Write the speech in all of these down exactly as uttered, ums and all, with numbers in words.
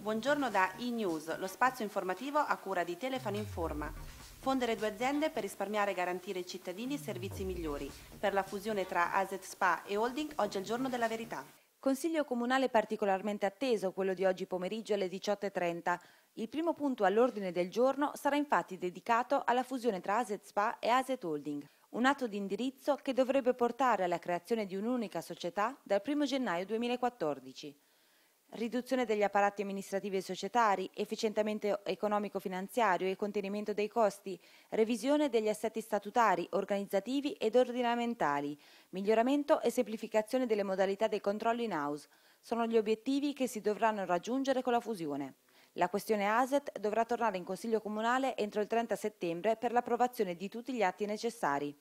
Buongiorno da e-News, lo spazio informativo a cura di Telefano Informa. Fondere due aziende per risparmiare e garantire ai cittadini servizi migliori. Per la fusione tra Asset Spa e Holding, oggi è il giorno della verità. Consiglio comunale particolarmente atteso, quello di oggi pomeriggio alle diciotto e trenta. Il primo punto all'ordine del giorno sarà infatti dedicato alla fusione tra Asset Spa e Asset Holding, un atto di indirizzo che dovrebbe portare alla creazione di un'unica società dal primo gennaio duemilaquattordici. Riduzione degli apparati amministrativi e societari, efficientamento economico-finanziario e contenimento dei costi, revisione degli assetti statutari, organizzativi ed ordinamentali, miglioramento e semplificazione delle modalità dei controlli in house sono gli obiettivi che si dovranno raggiungere con la fusione. La questione Asset dovrà tornare in Consiglio Comunale entro il trenta settembre per l'approvazione di tutti gli atti necessari.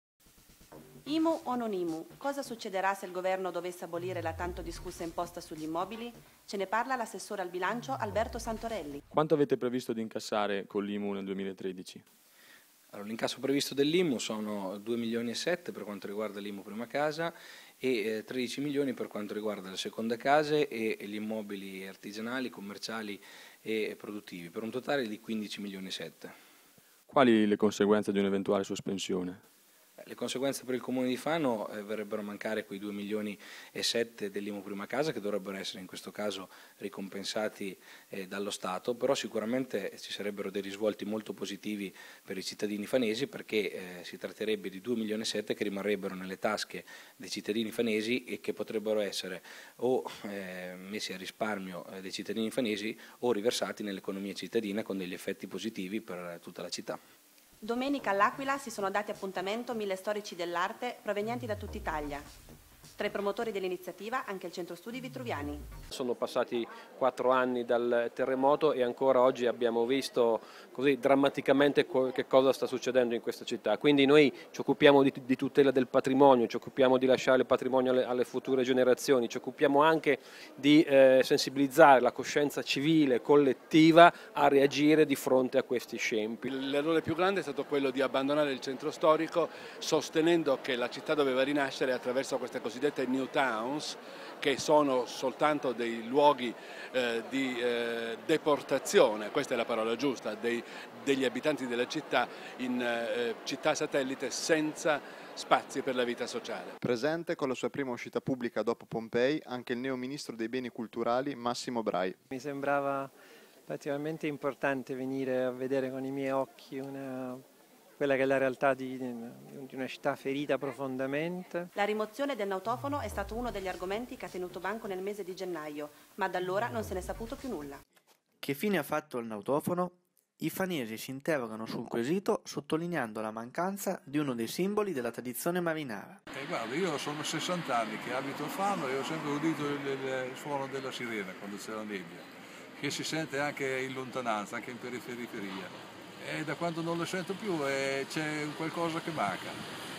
I M U o non I M U? Cosa succederà se il governo dovesse abolire la tanto discussa imposta sugli immobili? Ce ne parla l'assessore al bilancio Alberto Santorelli. Quanto avete previsto di incassare con l'I M U nel duemilatredici? Allora, l'incasso previsto dell'I M U sono due milioni e sette per quanto riguarda l'I M U prima casa e eh, tredici milioni per quanto riguarda le seconde case e, e gli immobili artigianali, commerciali e produttivi, per un totale di quindici milioni e sette. Quali le conseguenze di un'eventuale sospensione? Le conseguenze per il Comune di Fano eh, verrebbero a mancare quei due milioni e sette dell'I M U prima casa che dovrebbero essere in questo caso ricompensati eh, dallo Stato, però sicuramente ci sarebbero dei risvolti molto positivi per i cittadini fanesi perché eh, si tratterebbe di due milioni e sette che rimarrebbero nelle tasche dei cittadini fanesi e che potrebbero essere o eh, messi a risparmio eh, dei cittadini fanesi o riversati nell'economia cittadina con degli effetti positivi per tutta la città. Domenica all'Aquila si sono dati appuntamento mille storici dell'arte provenienti da tutta Italia. Tra i promotori dell'iniziativa anche il Centro Studi Vitruviani. Sono passati quattro anni dal terremoto e ancora oggi abbiamo visto così drammaticamente che cosa sta succedendo in questa città. Quindi noi ci occupiamo di, di tutela del patrimonio, ci occupiamo di lasciare il patrimonio alle, alle future generazioni, ci occupiamo anche di eh, sensibilizzare la coscienza civile, collettiva a reagire di fronte a questi scempi. L'errore più grande è stato quello di abbandonare il centro storico sostenendo che la città doveva rinascere attraverso queste cosiddette new towns, che sono soltanto dei luoghi eh, di eh, deportazione, questa è la parola giusta, dei, degli abitanti della città in eh, città satellite senza spazi per la vita sociale. Presente con la sua prima uscita pubblica dopo Pompei anche il neo ministro dei beni culturali Massimo Brai. Mi sembrava particolarmente importante venire a vedere con i miei occhi una quella che è la realtà di, di una città ferita profondamente. La rimozione del nautofono è stato uno degli argomenti che ha tenuto banco nel mese di gennaio, ma da allora non se ne è saputo più nulla. Che fine ha fatto il nautofono? I fanesi si interrogano sul quesito sottolineando la mancanza di uno dei simboli della tradizione marinara. Eh, guarda, io sono sessanta anni che abito a Fano e ho sempre udito il, il, il suono della sirena quando c'è la nebbia, che si sente anche in lontananza, anche in periferia. E da quando non lo sento più eh, c'è qualcosa che manca.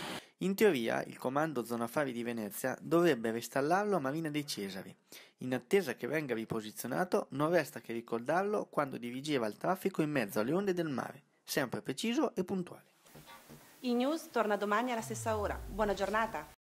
In teoria il comando Zona Affari di Venezia dovrebbe reinstallarlo a Marina dei Cesari. In attesa che venga riposizionato non resta che ricordarlo quando dirigeva il traffico in mezzo alle onde del mare, sempre preciso e puntuale. E-News torna domani alla stessa ora. Buona giornata!